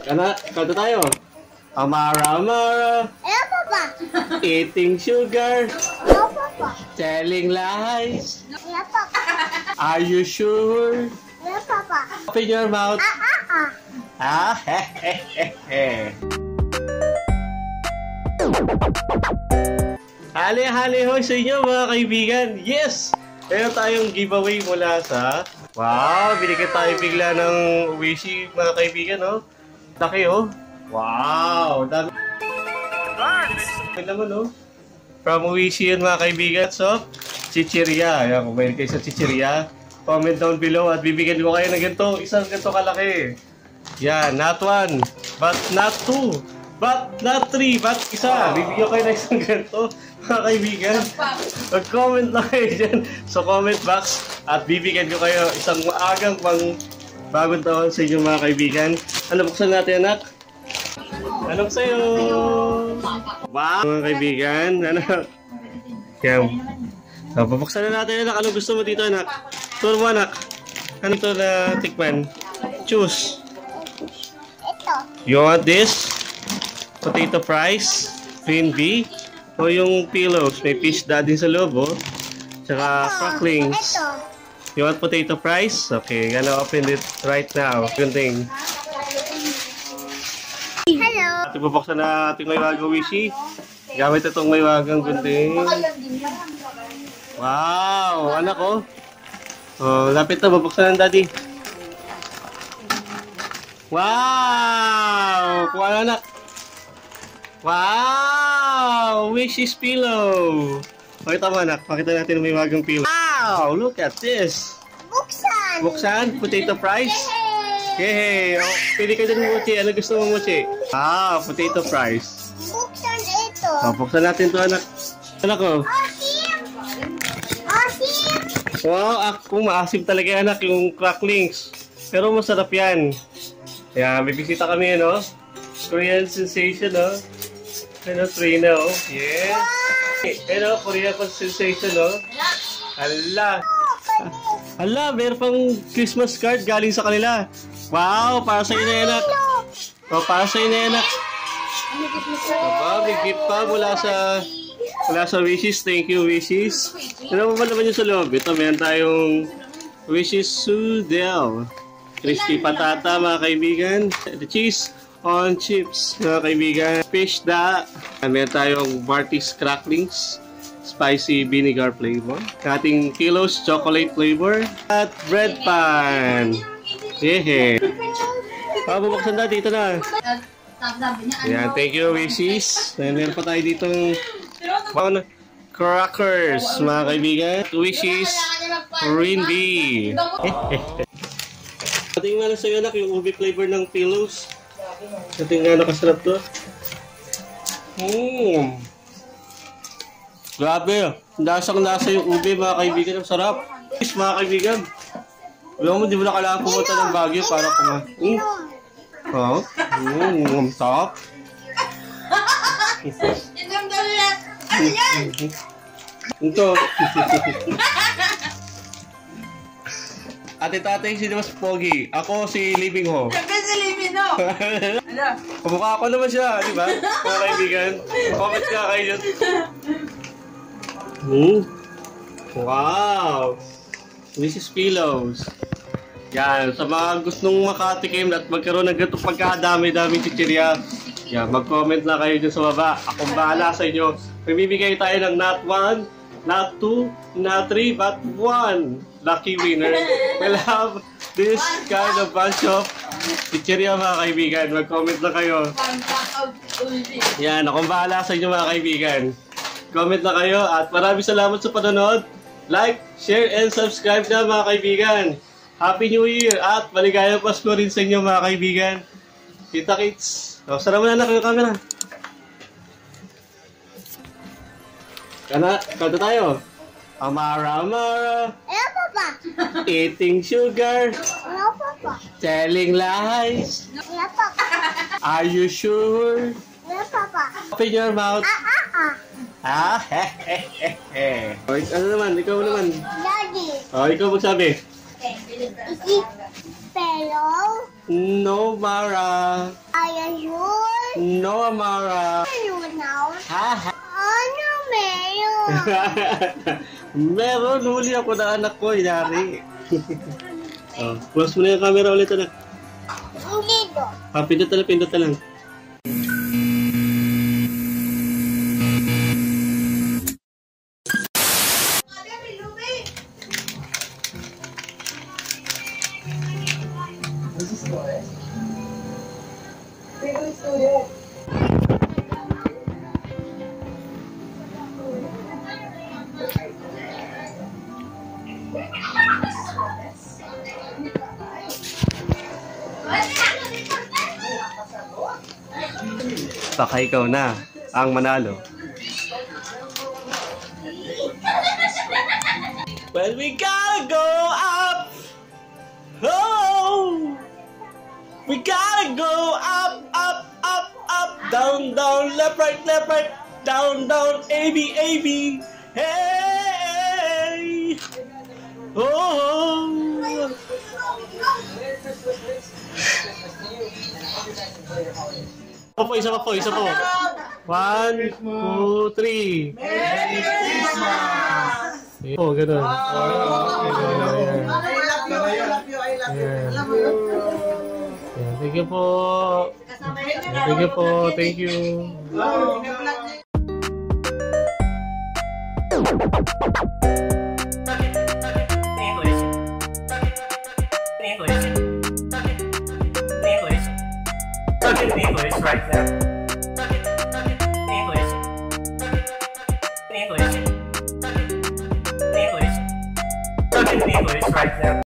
Kanta tayo. Amara, Amara. Hello, Papa. Eating sugar. Hello, Papa. Telling lies. Hello, Papa. Are you sure? Hello, Papa. Open your mouth. Ah. Hali-hali ho sa inyo mga kaibigan. Yes! Meron tayong giveaway mula sa... Wow! Binigyan tayo bigla ng Wishi mga kaibigan, no? Laki, oh. Wow! Dami. Ay naman, no? From Wishi yan mga kaibigan. So, chichirya. Ayan, kung mayroon kayo sa chichirya, comment down below at bibigyan ko kayo ng ganito. Isang ganito kalaki. Yan, not one, but not two, but not three, but isa. Bibigyan kayo ng isang ganito, mga kaibigan. Mag-comment na kayo dyan sa comment box at bibigyan ko kayo isang maagang pang bagong taon sa inyong mga kaibigan. Ano, buksan natin, anak? Ano sa'yo? Wow! Mga kaibigan, ano? Yan. So, pabuksan na natin, anak. Ano gusto mo dito, anak? Turo mo, anak. Ano ito na tikman? Choose. You want this? Potato fries? Green bee? O yung pillows? May fish din sa loob, oh. Tsaka cracklings. You want potato fries? Okay, gonna open it right now. Good thing. Hello. Ating bubuksan na ating may wagang Wishi. Gamit itong may wagang gunting. Wow! Anak, oh. Oh, lapit na. Bubuksan ng daddy. Wow! Kuha na, anak. Wow! Wishi's pillow. Pakita mo, anak. Pakita natin may wagang pillow. Wow! Look at this. Buksan. Buksan. Potato fries. Yay! Oh, pili ka din, Mochi. Ano gusto mo, Mochi? Ah, potato fries. Buksan ito. Oh, buksan natin to, anak. Anak, oh. Asim. Asim. Wow, ako maasim talaga, anak, yung cracklings. Pero masarap yan. Kaya may bisita kami, ano? Korean sensation, no? Ano, Trina, oh. Yes. Ano, Korean sensation, no? Hala. Hala, meron pang Christmas card galing sa kanila. Wow, para sa inyo, anak. Oh, para sa inyo, anak. Aba, may gift pa mula sa Wishes. Thank you, Wishes. Ano ba naman yung sa loob? Ito, meron tayong Wishes Sudel. Crispy patata, mga kaibigan. The cheese on chips, mga kaibigan. Fish da. Meron tayong Barty's cracklings. Spicy vinegar flavor. Ating kilos chocolate flavor. At bread pan. Yehe. Bubuksan na. Dito na. Ayan, thank you, Wishes. Meron pa tayo ditong crackers, mga kaibigan. Wishes green bee. Tingnan na sa'yo, anak, yung ube flavor ng pillows. Tingnan na kasarap to. Grabe. Lasang-lasa yung ube, mga kaibigan. Ang sarap. Mga kaibigan. Alam mo, di mo na kailangan pumunta ng Baguio para kumain. Oh, ang sarap. Ano yan? Ito. Ate tatay, sino mas pogi? Ako si Living Ho. Siyempre si Living Ho. Ano? Kamukha ko naman siya, di ba? Mga kaibigan. Comment ka kayo dyan. Wow! This is pillows. Yan, sa mga gustong makatikim at magkaroon ng ganito pagkadami-daming chichirya, yan, mag-comment na kayo dyan sa baba. Akong bahala sa inyo. Magbibigay tayo ng not 1, not 2, not 3, but 1 lucky winner. We'll have this kind of bunch of chichirya, mga kaibigan. Mag-comment na kayo. Yan, akong bahala sa inyo, mga kaibigan. Comment na kayo at maraming salamat sa panonood. Like, share, and subscribe na, mga kaibigan. Happy New Year at maligayang Pasko rin sa inyo, mga kaibigan. Kita kits. O, sara mo na anak yung camera. Kanta tayo. Amara, Amara. Hello, Papa. Eating sugar. Hello, Papa. Telling lies. Hello, Papa. Are you sure? Hello, Papa. Open your mouth. Ah. Ano naman? Ikaw naman. Daddy. O, ikaw magsabi. Is it fellow? No, Mara. Are No, Amara. Ano now? Ha? Ano meron? Meron, huli ako na anak ko, yari. Oh, close mo na yung camera ulit, anak. Hindi do. Pindot na lang. Baka ikaw na ang manalo. Well, we gotta go up. Oh, we gotta go up, up, up, up, down, down, left, right, down, down, A, B, A, B. Hey, oh. Isa pa po. 1, 2, 3. Merry Christmas! Oh, ganun. I love you. Thank you po. Thank you. English right now. English. English right now.